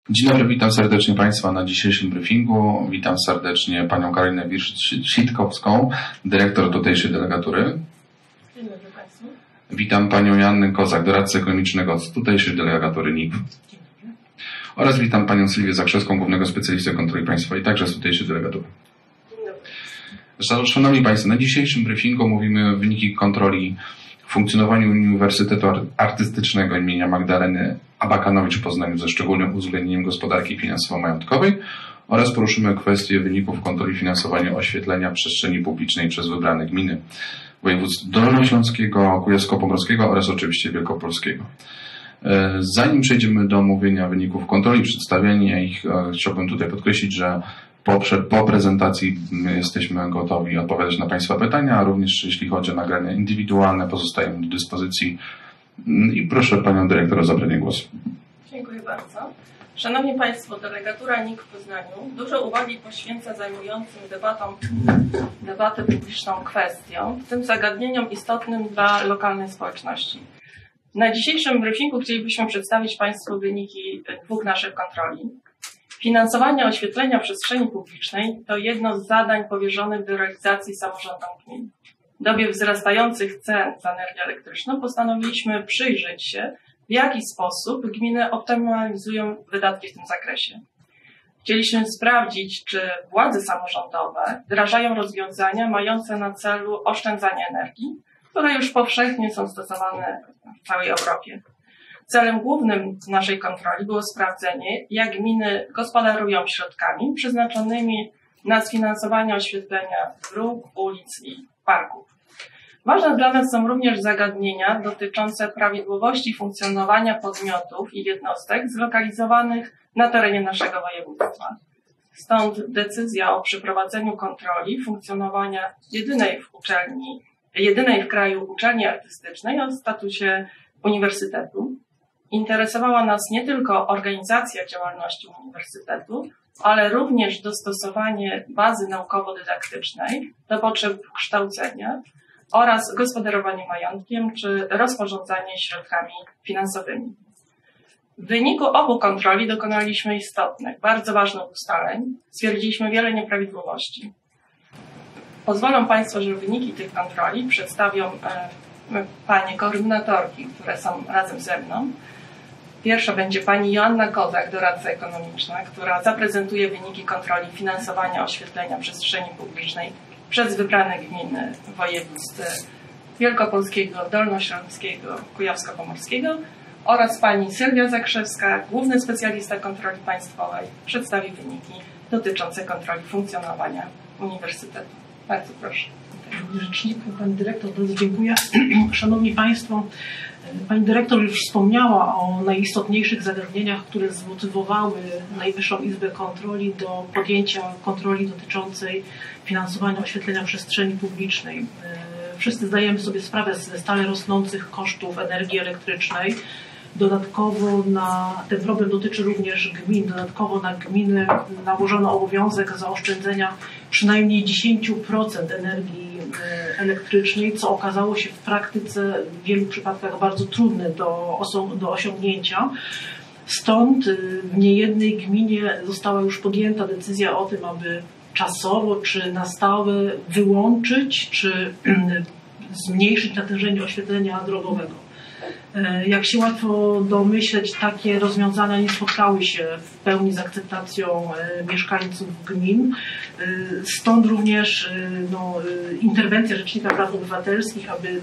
Dzień dobry, witam serdecznie Państwa na dzisiejszym briefingu. Witam serdecznie Panią Karolinę Wirsz-Sitkowską, dyrektor tutejszej delegatury. Dzień dobry Państwu. Witam Panią Joannę Kozak, doradcę ekonomicznego z tutejszej delegatury NIP. Dzień dobry. Oraz witam Panią Sylwię Zakrzewską, głównego specjalistę kontroli państwowej, także z tutejszej delegatury. Dzień dobry. Szanowni Państwo, na dzisiejszym briefingu mówimy wyniki kontroli w funkcjonowaniu Uniwersytetu Artystycznego imienia Magdaleny Abakanowicz w Poznaniu ze szczególnym uwzględnieniem gospodarki finansowo-majątkowej oraz poruszymy kwestię wyników kontroli finansowania oświetlenia przestrzeni publicznej przez wybrane gminy województw dolnośląskiego, kujawsko-pomorskiego oraz oczywiście wielkopolskiego. Zanim przejdziemy do omówienia wyników kontroli, przedstawiania ich, chciałbym tutaj podkreślić, że po prezentacji jesteśmy gotowi odpowiadać na Państwa pytania, a również jeśli chodzi o nagrania indywidualne, pozostajemy do dyspozycji. I proszę Panią Dyrektor o zabranie głosu. Dziękuję bardzo. Szanowni Państwo, delegatura NIK w Poznaniu dużo uwagi poświęca zajmującym debatę publiczną kwestiom, w tym zagadnieniom istotnym dla lokalnej społeczności. Na dzisiejszym briefingu chcielibyśmy przedstawić Państwu wyniki dwóch naszych kontroli. Finansowanie oświetlenia przestrzeni publicznej to jedno z zadań powierzonych do realizacji samorządom gmin. W dobie wzrastających cen za energię elektryczną postanowiliśmy przyjrzeć się, w jaki sposób gminy optymalizują wydatki w tym zakresie. Chcieliśmy sprawdzić, czy władze samorządowe wdrażają rozwiązania mające na celu oszczędzanie energii, które już powszechnie są stosowane w całej Europie. Celem głównym naszej kontroli było sprawdzenie, jak gminy gospodarują środkami przeznaczonymi na sfinansowanie oświetlenia dróg, ulic i parków. Ważne dla nas są również zagadnienia dotyczące prawidłowości funkcjonowania podmiotów i jednostek zlokalizowanych na terenie naszego województwa. Stąd decyzja o przeprowadzeniu kontroli funkcjonowania jedynej w kraju uczelni artystycznej o statusie uniwersytetu. Interesowała nas nie tylko organizacja działalności uniwersytetu, ale również dostosowanie bazy naukowo-dydaktycznej do potrzeb kształcenia oraz gospodarowanie majątkiem czy rozporządzanie środkami finansowymi. W wyniku obu kontroli dokonaliśmy istotnych, bardzo ważnych ustaleń. Stwierdziliśmy wiele nieprawidłowości. Pozwolą Państwo, że wyniki tych kontroli przedstawią Panie koordynatorki, które są razem ze mną. Pierwsza będzie Pani Joanna Kozak, doradca ekonomiczna, która zaprezentuje wyniki kontroli finansowania oświetlenia przestrzeni publicznej przez wybrane gminy województw wielkopolskiego, dolnośląskiego, kujawsko-pomorskiego oraz Pani Sylwia Zakrzewska, główny specjalista kontroli państwowej, przedstawi wyniki dotyczące kontroli funkcjonowania uniwersytetu. Bardzo proszę. Panie Rzeczniku, Pani Dyrektor, bardzo dziękuję. Szanowni Państwo, Pani Dyrektor już wspomniała o najistotniejszych zagadnieniach, które zmotywowały Najwyższą Izbę Kontroli do podjęcia kontroli dotyczącej finansowania oświetlenia przestrzeni publicznej. Wszyscy zdajemy sobie sprawę ze stale rosnących kosztów energii elektrycznej. Dodatkowo ten problem dotyczy również gmin. Dodatkowo na gminy nałożono obowiązek zaoszczędzenia przynajmniej 10% energii elektrycznej, co okazało się w praktyce w wielu przypadkach bardzo trudne do osiągnięcia. Stąd w niejednej gminie została już podjęta decyzja o tym, aby czasowo czy na stałe wyłączyć czy zmniejszyć natężenie oświetlenia drogowego. Jak się łatwo domyśleć, takie rozwiązania nie spotkały się w pełni z akceptacją mieszkańców gmin. Stąd również interwencja Rzecznika Praw Obywatelskich, aby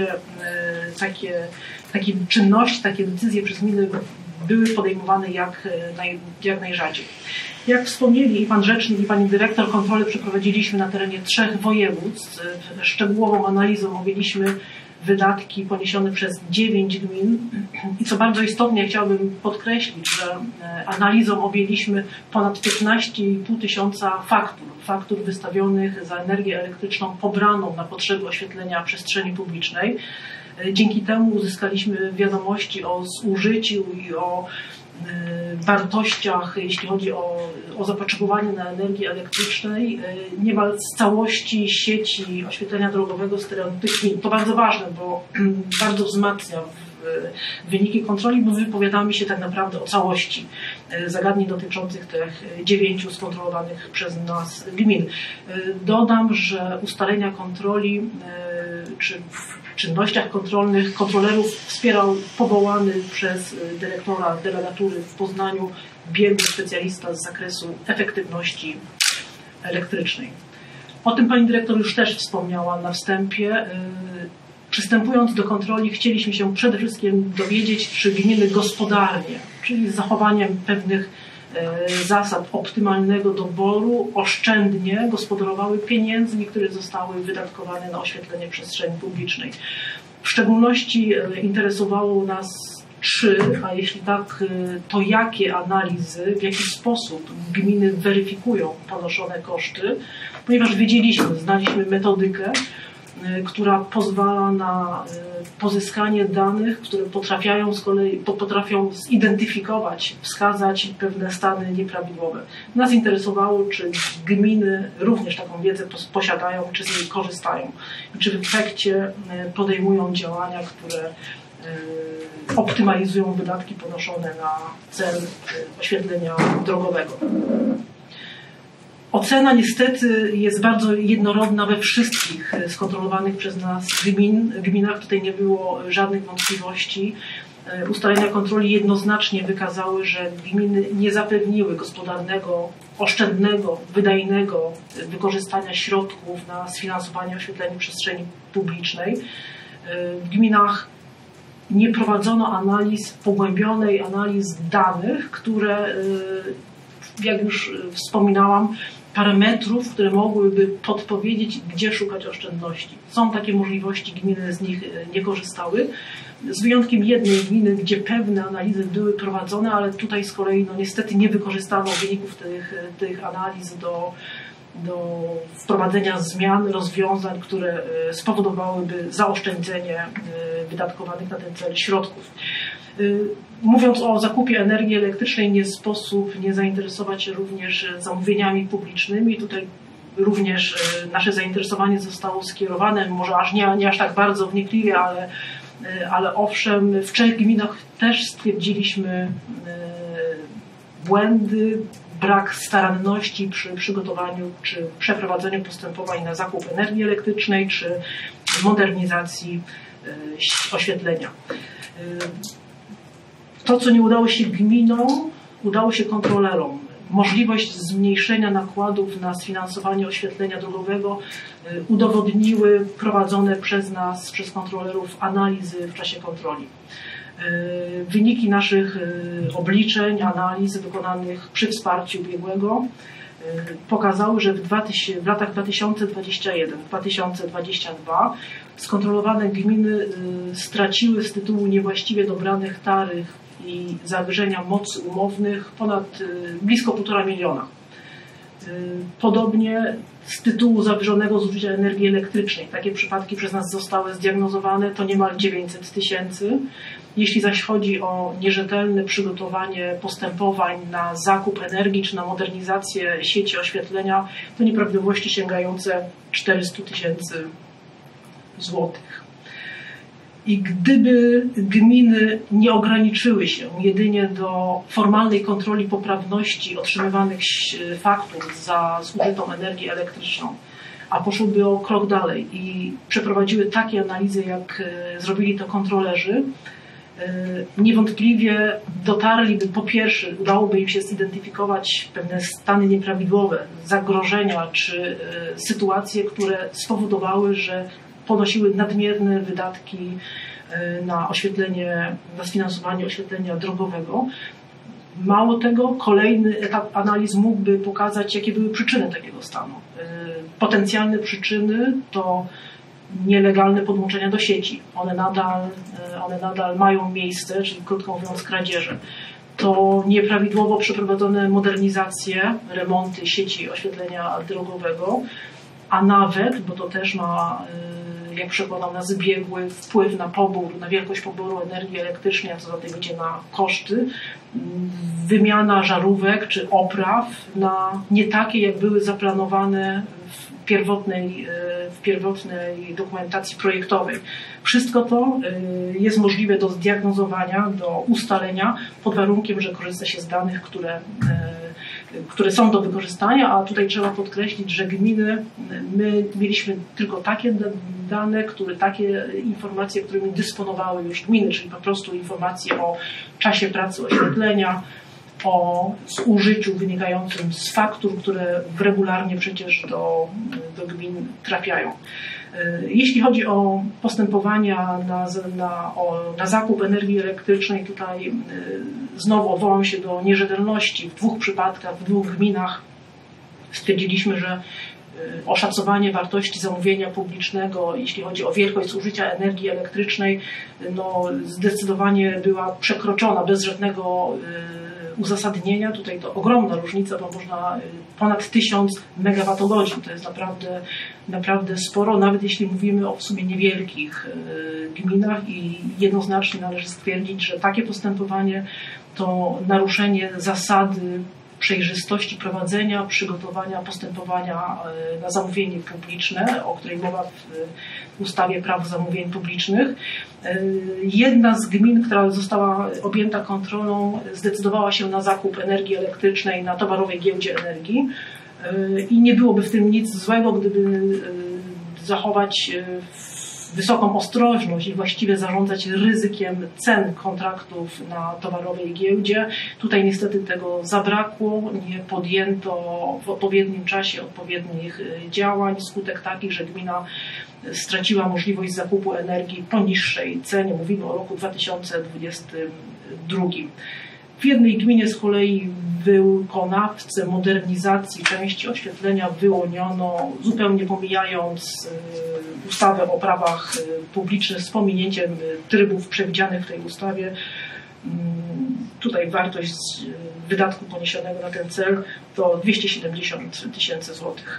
takie czynności, takie decyzje przez gminy były podejmowane jak najrzadziej. Jak wspomnieli i Pan Rzecznik, i Pani Dyrektor, kontrolę przeprowadziliśmy na terenie 3 województw. Szczegółową analizą objęliśmy wydatki poniesione przez 9 gmin. I co bardzo istotne, chciałbym podkreślić, że analizą objęliśmy ponad 15,5 tysiąca faktur wystawionych za energię elektryczną pobraną na potrzeby oświetlenia przestrzeni publicznej. Dzięki temu uzyskaliśmy wiadomości o zużyciu i o wartościach, jeśli chodzi o zapotrzebowanie na energię elektryczną, niemal z całości sieci oświetlenia drogowego z terenu tych gmin. To bardzo ważne, bo bardzo wzmacnia wyniki kontroli, bo wypowiadamy się tak naprawdę o całości zagadnień dotyczących tych 9 skontrolowanych przez nas gmin. Dodam, że ustalenia kontroli czy w czynnościach kontrolnych kontrolerów wspierał powołany przez dyrektora delegatury w Poznaniu biegły specjalista z zakresu efektywności elektrycznej. O tym pani dyrektor już też wspomniała na wstępie. Przystępując do kontroli, chcieliśmy się przede wszystkim dowiedzieć, czy gminy gospodarnie, czyli z zachowaniem pewnych zasad optymalnego doboru, oszczędnie gospodarowały pieniędzmi, które zostały wydatkowane na oświetlenie przestrzeni publicznej. W szczególności interesowało nas a jeśli tak, to jakie analizy, w jaki sposób gminy weryfikują ponoszone koszty, ponieważ znaliśmy metodykę, która pozwala na pozyskanie danych, które potrafią zidentyfikować, wskazać pewne stany nieprawidłowe. Nas interesowało, czy gminy również taką wiedzę posiadają, czy z niej korzystają i czy w efekcie podejmują działania, które optymalizują wydatki ponoszone na cel oświetlenia drogowego. Ocena niestety jest bardzo jednorodna we wszystkich skontrolowanych przez nas gminach. Tutaj nie było żadnych wątpliwości. Ustalenia kontroli jednoznacznie wykazały, że gminy nie zapewniły gospodarnego, oszczędnego, wydajnego wykorzystania środków na sfinansowanie oświetlenia przestrzeni publicznej. W gminach nie prowadzono pogłębionej analiz danych, które, jak już wspominałam, parametrów, które mogłyby podpowiedzieć, gdzie szukać oszczędności. Są takie możliwości, gminy z nich nie korzystały, z wyjątkiem jednej gminy, gdzie pewne analizy były prowadzone, ale tutaj z kolei niestety nie wykorzystano wyników tych analiz do wprowadzenia zmian, rozwiązań, które spowodowałyby zaoszczędzenie wydatkowanych na ten cel środków. Mówiąc o zakupie energii elektrycznej, nie sposób nie zainteresować się również zamówieniami publicznymi. Tutaj również nasze zainteresowanie zostało skierowane, może nie aż tak bardzo wnikliwie, ale owszem, w 3 gminach też stwierdziliśmy błędy, brak staranności przy przygotowaniu czy przeprowadzeniu postępowań na zakup energii elektrycznej czy modernizacji oświetlenia. To, co nie udało się gminom, udało się kontrolerom. Możliwość zmniejszenia nakładów na sfinansowanie oświetlenia drogowego udowodniły prowadzone przez nas, przez kontrolerów, analizy w czasie kontroli. Wyniki naszych obliczeń, analiz wykonanych przy wsparciu biegłego pokazały, że w latach 2021-2022 skontrolowane gminy straciły z tytułu niewłaściwie dobranych taryf i zawyżenia mocy umownych blisko 1,5 miliona. Podobnie z tytułu zawyżonego zużycia energii elektrycznej. Takie przypadki przez nas zostały zdiagnozowane, to niemal 900 000. Jeśli zaś chodzi o nierzetelne przygotowanie postępowań na zakup energii czy na modernizację sieci oświetlenia, to nieprawidłowości sięgające 400 000 złotych. I gdyby gminy nie ograniczyły się jedynie do formalnej kontroli poprawności otrzymywanych faktur za zużytą energię elektryczną, a poszłyby o krok dalej i przeprowadziły takie analizy, jak zrobili to kontrolerzy, niewątpliwie dotarliby, po pierwsze, udałoby im się zidentyfikować pewne stany nieprawidłowe, zagrożenia czy sytuacje, które spowodowały, że ponosiły nadmierne wydatki na oświetlenie, na sfinansowanie oświetlenia drogowego. Mało tego, kolejny etap analiz mógłby pokazać, jakie były przyczyny takiego stanu. Potencjalne przyczyny to nielegalne podłączenia do sieci. One nadal mają miejsce, czyli krótko mówiąc kradzieże. To nieprawidłowo przeprowadzone modernizacje, remonty sieci oświetlenia drogowego, a nawet, bo to też ma, jak przekonał nas biegły, wpływ na pobór, na wielkość poboru energii elektrycznej, a co za tym idzie na koszty, wymiana żarówek czy opraw na nie takie, jak były zaplanowane w pierwotnej dokumentacji projektowej. Wszystko to jest możliwe do zdiagnozowania, do ustalenia pod warunkiem, że korzysta się z danych, które są do wykorzystania, a tutaj trzeba podkreślić, że gminy, my mieliśmy tylko takie dane, takie informacje, którymi dysponowały już gminy, czyli po prostu informacje o czasie pracy oświetlenia, o zużyciu wynikającym z faktur, które regularnie przecież do gmin trafiają. Jeśli chodzi o postępowania na zakup energii elektrycznej, tutaj znowu odwołam się do nierzetelności. W 2 przypadkach, w 2 gminach stwierdziliśmy, że oszacowanie wartości zamówienia publicznego, jeśli chodzi o wielkość zużycia energii elektrycznej, no zdecydowanie była przekroczona bez żadnego uzasadnienia. Tutaj to ogromna różnica, bo można ponad 1000 megawattogodzin. To jest naprawdę sporo, nawet jeśli mówimy o w sumie niewielkich gminach i jednoznacznie należy stwierdzić, że takie postępowanie to naruszenie zasady przejrzystości prowadzenia, przygotowania postępowania na zamówienie publiczne, o której mowa w ustawie Prawo zamówień publicznych. Jedna z gmin, która została objęta kontrolą, zdecydowała się na zakup energii elektrycznej na towarowej giełdzie energii i nie byłoby w tym nic złego, gdyby zachować wysoką ostrożność i właściwie zarządzać ryzykiem cen kontraktów na towarowej giełdzie. Tutaj niestety tego zabrakło, nie podjęto w odpowiednim czasie odpowiednich działań. Skutek taki, że gmina straciła możliwość zakupu energii po niższej cenie. Mówimy o roku 2022. W jednej gminie z kolei wykonawcę modernizacji części oświetlenia wyłoniono, zupełnie pomijając ustawę o prawach publicznych z pominięciem trybów przewidzianych w tej ustawie. Tutaj wartość wydatku poniesionego na ten cel to 270 000 złotych.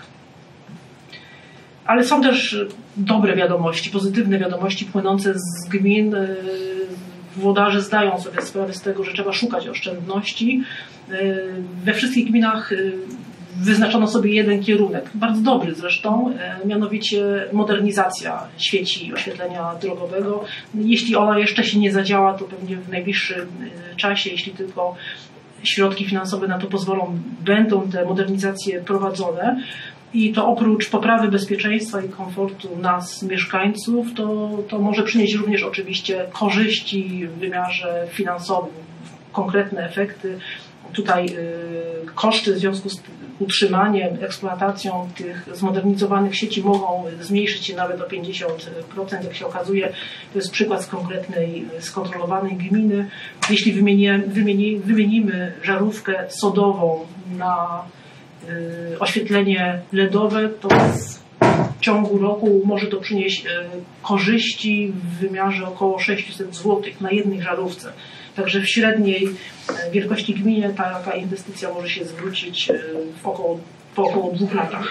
Ale są też dobre wiadomości, pozytywne wiadomości płynące z gmin. Włodarze zdają sobie sprawę z tego, że trzeba szukać oszczędności. We wszystkich gminach wyznaczono sobie jeden kierunek, bardzo dobry zresztą, mianowicie modernizacja sieci oświetlenia drogowego. Jeśli ona jeszcze się nie zadziała, to pewnie w najbliższym czasie, jeśli tylko środki finansowe na to pozwolą, będą te modernizacje prowadzone. I to oprócz poprawy bezpieczeństwa i komfortu nas, mieszkańców, to może przynieść również oczywiście korzyści w wymiarze finansowym, konkretne efekty. Tutaj koszty w związku z utrzymaniem, eksploatacją tych zmodernizowanych sieci mogą zmniejszyć się nawet o 50%. Jak się okazuje, to jest przykład z konkretnej, skontrolowanej gminy. Jeśli wymienimy żarówkę sodową na oświetlenie LEDowe, to w ciągu roku może to przynieść korzyści w wymiarze około 600 zł na jednej żarówce. Także w średniej wielkości gminie taka inwestycja może się zwrócić po około 2 latach.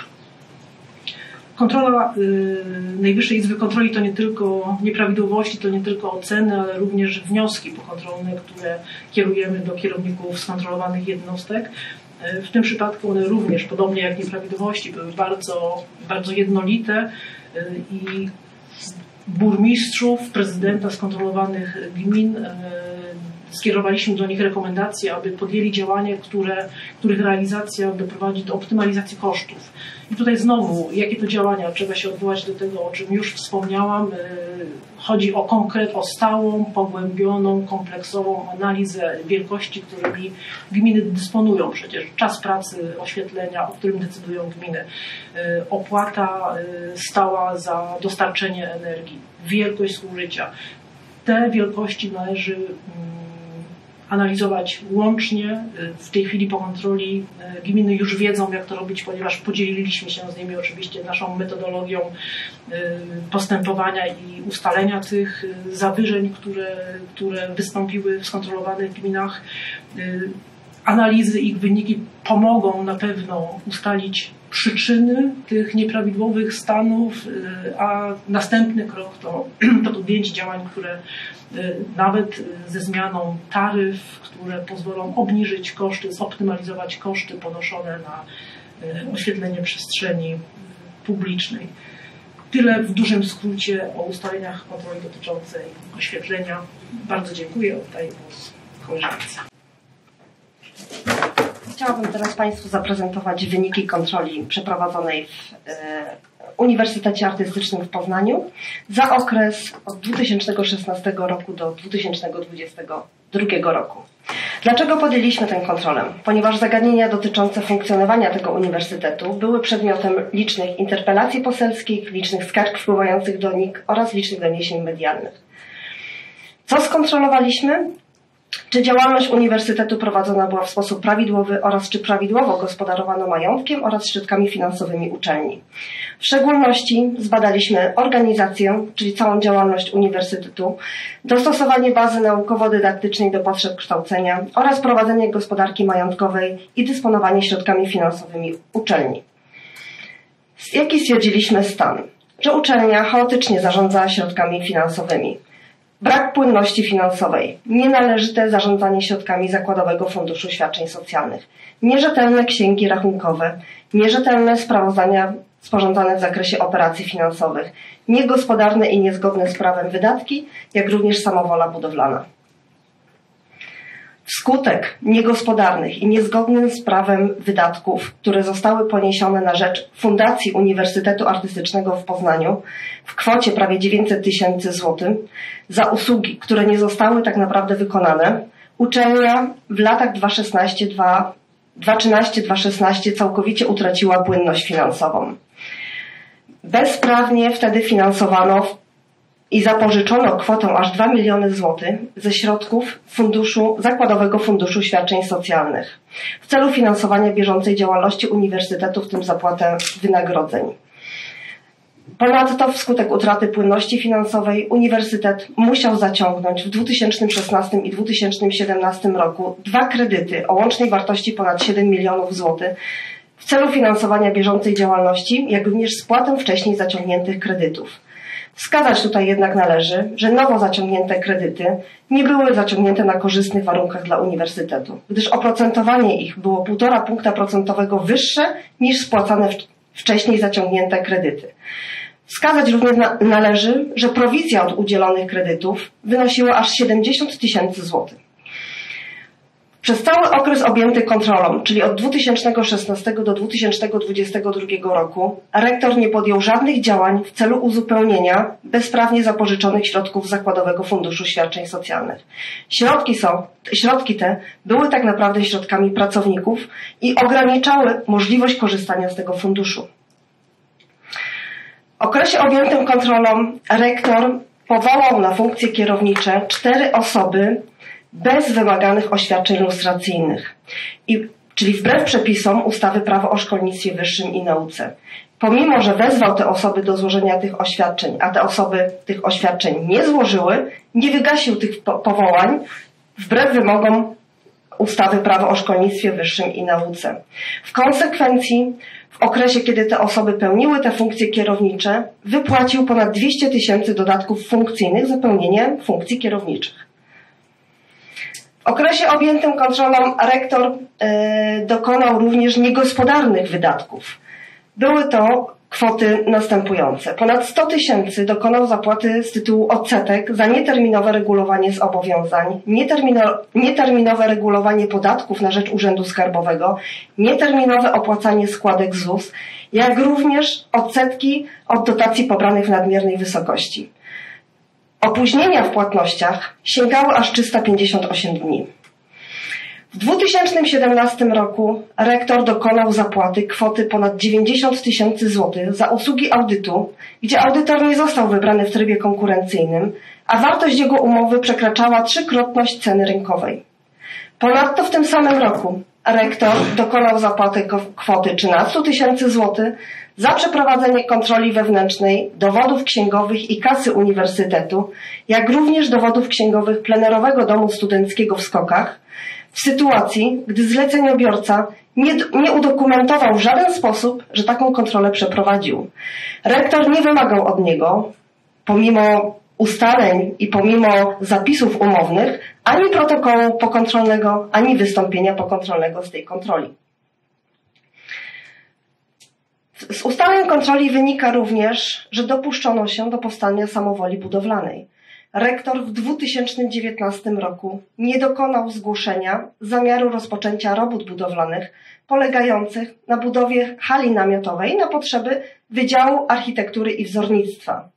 Kontrola Najwyższej Izby Kontroli to nie tylko nieprawidłowości, to nie tylko oceny, ale również wnioski pokontrolne, które kierujemy do kierowników skontrolowanych jednostek. W tym przypadku one również, podobnie jak nieprawidłowości, były bardzo, bardzo jednolite i burmistrzów, prezydenta skontrolowanych gmin skierowaliśmy do nich rekomendacje, aby podjęli działania, których realizacja doprowadzi do optymalizacji kosztów. I tutaj znowu, jakie to działania? Trzeba się odwołać do tego, o czym już wspomniałam. Chodzi o stałą, pogłębioną, kompleksową analizę wielkości, którymi gminy dysponują. Przecież czas pracy oświetlenia, o którym decydują gminy, opłata stała za dostarczenie energii, wielkość zużycia. Te wielkości należy analizować łącznie. W tej chwili po kontroli gminy już wiedzą, jak to robić, ponieważ podzieliliśmy się z nimi oczywiście naszą metodologią postępowania i ustalenia tych zawyżeń, które wystąpiły w skontrolowanych gminach. Analizy, ich wyniki pomogą na pewno ustalić przyczyny tych nieprawidłowych stanów, a następny krok to podjęcie działań, które nawet ze zmianą taryf, które pozwolą obniżyć koszty, zoptymalizować koszty ponoszone na oświetlenie przestrzeni publicznej. Tyle w dużym skrócie o ustaleniach kontroli dotyczącej oświetlenia. Bardzo dziękuję. Oddaję głos koleżance. Chciałabym teraz Państwu zaprezentować wyniki kontroli przeprowadzonej w Uniwersytecie Artystycznym w Poznaniu za okres od 2016 roku do 2022 roku. Dlaczego podjęliśmy tę kontrolę? Ponieważ zagadnienia dotyczące funkcjonowania tego uniwersytetu były przedmiotem licznych interpelacji poselskich, licznych skarg wpływających do NIK oraz licznych doniesień medialnych. Co skontrolowaliśmy? Czy działalność uniwersytetu prowadzona była w sposób prawidłowy oraz czy prawidłowo gospodarowano majątkiem oraz środkami finansowymi uczelni. W szczególności zbadaliśmy organizację, czyli całą działalność uniwersytetu, dostosowanie bazy naukowo-dydaktycznej do potrzeb kształcenia oraz prowadzenie gospodarki majątkowej i dysponowanie środkami finansowymi uczelni. Jaki stwierdziliśmy stan? Że uczelnia chaotycznie zarządzała środkami finansowymi. Brak płynności finansowej, nienależyte zarządzanie środkami Zakładowego Funduszu Świadczeń Socjalnych, nierzetelne księgi rachunkowe, nierzetelne sprawozdania sporządzane w zakresie operacji finansowych, niegospodarne i niezgodne z prawem wydatki, jak również samowola budowlana. Wskutek niegospodarnych i niezgodnych z prawem wydatków, które zostały poniesione na rzecz Fundacji Uniwersytetu Artystycznego w Poznaniu w kwocie prawie 900 000 złotych za usługi, które nie zostały tak naprawdę wykonane, uczelnia w latach 2013-2016 całkowicie utraciła płynność finansową. Bezprawnie wtedy finansowano i zapożyczono kwotę aż 2 miliony złotych ze środków Zakładowego Funduszu Świadczeń Socjalnych w celu finansowania bieżącej działalności uniwersytetu, w tym zapłatę wynagrodzeń. Ponadto wskutek utraty płynności finansowej uniwersytet musiał zaciągnąć w 2016 i 2017 roku 2 kredyty o łącznej wartości ponad 7 milionów złotych w celu finansowania bieżącej działalności, jak również spłatę wcześniej zaciągniętych kredytów. Wskazać tutaj jednak należy, że nowo zaciągnięte kredyty nie były zaciągnięte na korzystnych warunkach dla uniwersytetu, gdyż oprocentowanie ich było 1,5 punkta procentowego wyższe niż spłacane wcześniej zaciągnięte kredyty. Wskazać również należy, że prowizja od udzielonych kredytów wynosiła aż 70 000 złotych. Przez cały okres objęty kontrolą, czyli od 2016 do 2022 roku, rektor nie podjął żadnych działań w celu uzupełnienia bezprawnie zapożyczonych środków Zakładowego Funduszu Świadczeń Socjalnych. Środki te były tak naprawdę środkami pracowników i ograniczały możliwość korzystania z tego funduszu. W okresie objętym kontrolą rektor powołał na funkcje kierownicze 4 osoby bez wymaganych oświadczeń lustracyjnych, czyli wbrew przepisom ustawy Prawo o szkolnictwie wyższym i nauce. Pomimo że wezwał te osoby do złożenia tych oświadczeń, a te osoby tych oświadczeń nie złożyły, nie wygasił tych powołań wbrew wymogom ustawy Prawo o szkolnictwie wyższym i nauce. W konsekwencji w okresie, kiedy te osoby pełniły te funkcje kierownicze, wypłacił ponad 200 000 dodatków funkcyjnych za pełnienie funkcji kierowniczych. W okresie objętym kontrolą rektor dokonał również niegospodarnych wydatków. Były to kwoty następujące. Ponad 100 000 dokonał zapłaty z tytułu odsetek za nieterminowe regulowanie zobowiązań, nieterminowe regulowanie podatków na rzecz Urzędu Skarbowego, nieterminowe opłacanie składek ZUS, jak również odsetki od dotacji pobranych w nadmiernej wysokości. Opóźnienia w płatnościach sięgały aż 358 dni. W 2017 roku rektor dokonał zapłaty kwoty ponad 90 000 złotych za usługi audytu, gdzie audytor nie został wybrany w trybie konkurencyjnym, a wartość jego umowy przekraczała 3-krotność ceny rynkowej. Ponadto w tym samym roku rektor dokonał zapłaty kwoty 13 000 złotych za przeprowadzenie kontroli wewnętrznej dowodów księgowych i kasy uniwersytetu, jak również dowodów księgowych plenerowego domu studenckiego w Skokach, w sytuacji, gdy zleceniobiorca nie udokumentował w żaden sposób, że taką kontrolę przeprowadził. Rektor nie wymagał od niego, pomimo ustaleń i pomimo zapisów umownych, ani protokołu pokontrolnego, ani wystąpienia pokontrolnego z tej kontroli. Z ustaleń kontroli wynika również, że dopuszczono się do powstania samowoli budowlanej. Rektor w 2019 roku nie dokonał zgłoszenia zamiaru rozpoczęcia robót budowlanych polegających na budowie hali namiotowej na potrzeby Wydziału Architektury i Wzornictwa.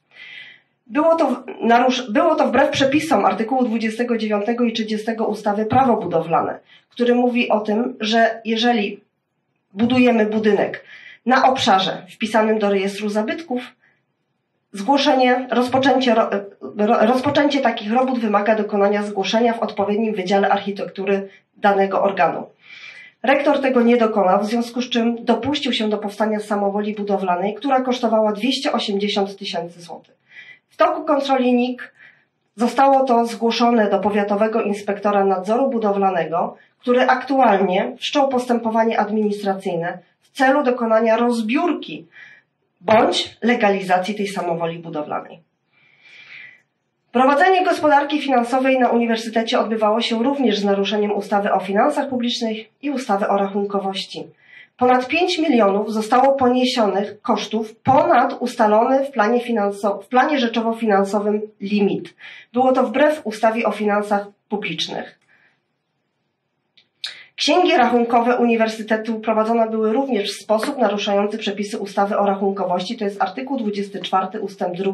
Było to wbrew przepisom artykułu 29 i 30 ustawy Prawo budowlane, który mówi o tym, że jeżeli budujemy budynek na obszarze wpisanym do rejestru zabytków, rozpoczęcie takich robót wymaga dokonania zgłoszenia w odpowiednim Wydziale Architektury danego organu. Rektor tego nie dokonał, w związku z czym dopuścił się do powstania samowoli budowlanej, która kosztowała 280 000 złotych. W toku kontroli NIK zostało to zgłoszone do Powiatowego Inspektora Nadzoru Budowlanego, który aktualnie wszczął postępowanie administracyjne w celu dokonania rozbiórki bądź legalizacji tej samowoli budowlanej. Prowadzenie gospodarki finansowej na uniwersytecie odbywało się również z naruszeniem ustawy o finansach publicznych i ustawy o rachunkowości. Ponad 5 milionów zostało poniesionych kosztów ponad ustalony w planie rzeczowo-finansowym limit. Było to wbrew ustawie o finansach publicznych. Księgi rachunkowe uniwersytetu prowadzone były również w sposób naruszający przepisy ustawy o rachunkowości, to jest artykuł 24 ustęp 2,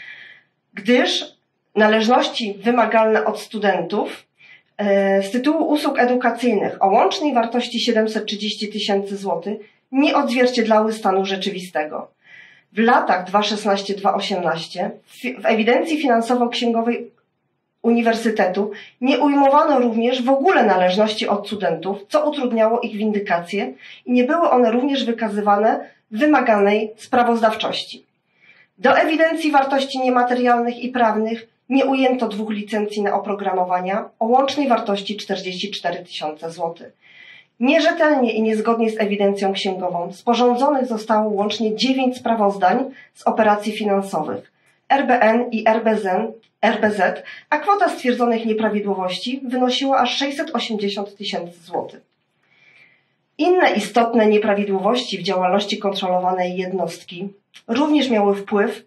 gdyż należności wymagalne od studentów z tytułu usług edukacyjnych o łącznej wartości 730 000 złotych nie odzwierciedlały stanu rzeczywistego. W latach 2016-2018 w ewidencji finansowo-księgowej uniwersytetu nie ujmowano również w ogóle należności od studentów, co utrudniało ich windykację i nie były one również wykazywane w wymaganej sprawozdawczości. Do ewidencji wartości niematerialnych i prawnych nie ujęto 2 licencji na oprogramowania o łącznej wartości 44 000 złotych. Nierzetelnie i niezgodnie z ewidencją księgową sporządzonych zostało łącznie 9 sprawozdań z operacji finansowych, RBN i RBZ, a kwota stwierdzonych nieprawidłowości wynosiła aż 680 000 złotych. Inne istotne nieprawidłowości w działalności kontrolowanej jednostki również miały wpływ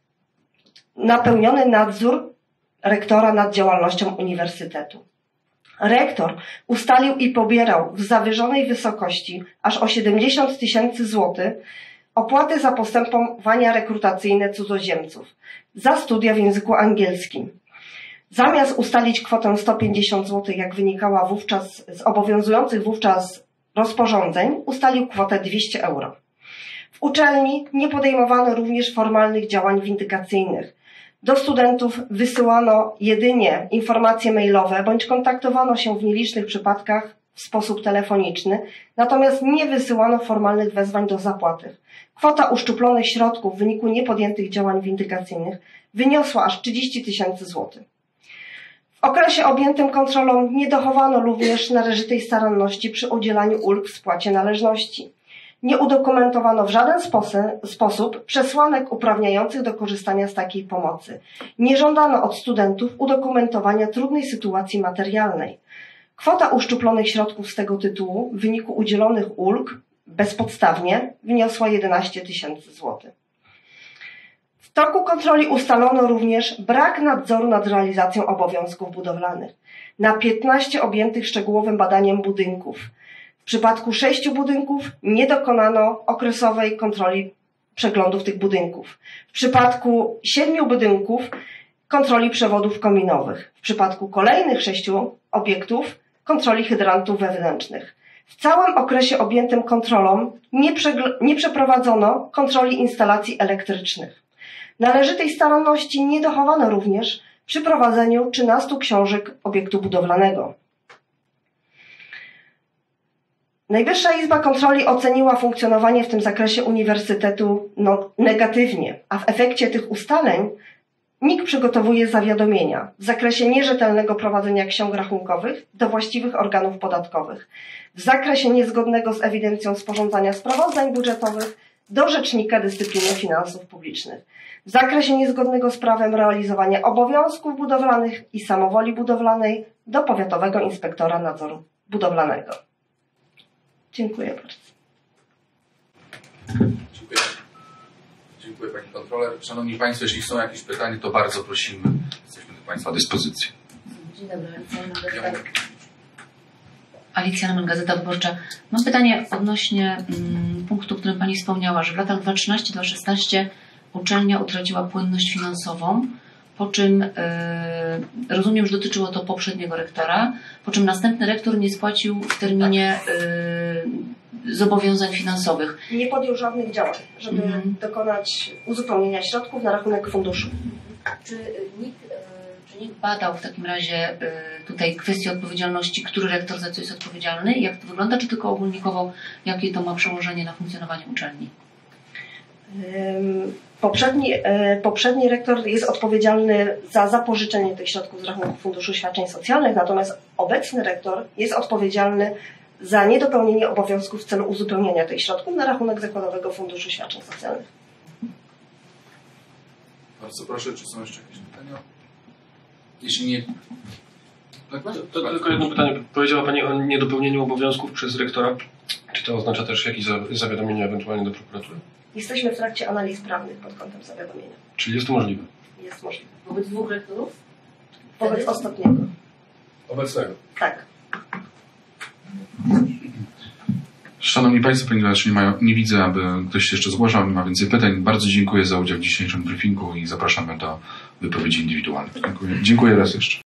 na pełniony nadzór rektora nad działalnością uniwersytetu. Rektor ustalił i pobierał w zawyżonej wysokości aż o 70 000 złotych opłaty za postępowania rekrutacyjne cudzoziemców za studia w języku angielskim. Zamiast ustalić kwotę 150 zł, jak wynikała wówczas z obowiązujących wówczas rozporządzeń, ustalił kwotę 200 euro. W uczelni nie podejmowano również formalnych działań windykacyjnych. Do studentów wysyłano jedynie informacje mailowe bądź kontaktowano się w nielicznych przypadkach w sposób telefoniczny, natomiast nie wysyłano formalnych wezwań do zapłaty. Kwota uszczuplonych środków w wyniku niepodjętych działań windykacyjnych wyniosła aż 30 000 złotych. W okresie objętym kontrolą nie dochowano również należytej staranności przy udzielaniu ulg w spłacie należności. Nie udokumentowano w żaden sposób przesłanek uprawniających do korzystania z takiej pomocy. Nie żądano od studentów udokumentowania trudnej sytuacji materialnej. Kwota uszczuplonych środków z tego tytułu w wyniku udzielonych ulg bezpodstawnie wyniosła 11 000 złotych. W toku kontroli ustalono również brak nadzoru nad realizacją obowiązków budowlanych na 15 objętych szczegółowym badaniem budynków. W przypadku 6 budynków nie dokonano okresowej kontroli przeglądów tych budynków. W przypadku 7 budynków kontroli przewodów kominowych. W przypadku kolejnych 6 obiektów kontroli hydrantów wewnętrznych. W całym okresie objętym kontrolą nie przeprowadzono kontroli instalacji elektrycznych. Należytej staranności nie dochowano również przy prowadzeniu 13 książek obiektu budowlanego. Najwyższa Izba Kontroli oceniła funkcjonowanie w tym zakresie uniwersytetu negatywnie, a w efekcie tych ustaleń NIK przygotowuje zawiadomienia w zakresie nierzetelnego prowadzenia ksiąg rachunkowych do właściwych organów podatkowych, w zakresie niezgodnego z ewidencją sporządzania sprawozdań budżetowych do Rzecznika Dyscypliny Finansów Publicznych, w zakresie niezgodnego z prawem realizowania obowiązków budowlanych i samowoli budowlanej do Powiatowego Inspektora Nadzoru Budowlanego. Dziękuję bardzo. Dziękuję. Dziękuję Pani Kontroler. Szanowni Państwo, jeśli są jakieś pytania, to bardzo prosimy. Jesteśmy do Państwa dyspozycji. Dzień dobry, Alicja Leman, Gazeta Wyborcza. Mam pytanie odnośnie punktu, o którym Pani wspomniała, że w latach 2013-2016 uczelnia utraciła płynność finansową, po czym rozumiem, że dotyczyło to poprzedniego rektora, po czym następny rektor nie spłacił w terminie zobowiązań finansowych. Nie podjął żadnych działań, żeby dokonać uzupełnienia środków na rachunek funduszu. Czy NIK badał w takim razie tutaj kwestię odpowiedzialności, który rektor za co jest odpowiedzialny? Jak to wygląda? Czy tylko ogólnikowo, jakie to ma przełożenie na funkcjonowanie uczelni? Poprzedni rektor jest odpowiedzialny za zapożyczenie tych środków z rachunku Funduszu Świadczeń Socjalnych, natomiast obecny rektor jest odpowiedzialny za niedopełnienie obowiązków w celu uzupełnienia tych środków na rachunek Zakładowego Funduszu Świadczeń Socjalnych. Bardzo proszę, czy są jeszcze jakieś pytania? Jeśli nie... To tylko jedno pytanie. Powiedziała Pani o niedopełnieniu obowiązków przez rektora. Czy to oznacza też jakieś zawiadomienie ewentualnie do prokuratury? Jesteśmy w trakcie analiz prawnych pod kątem zawiadomienia. Czyli jest to możliwe? Jest możliwe. Wobec dwóch rektorów? Wobec ostatniego. Obecnego? Tak. Szanowni Państwo, ponieważ nie widzę, aby ktoś się jeszcze zgłaszał, nie ma więcej pytań, bardzo dziękuję za udział w dzisiejszym briefingu i zapraszamy do wypowiedzi indywidualnych. Dziękuję raz jeszcze.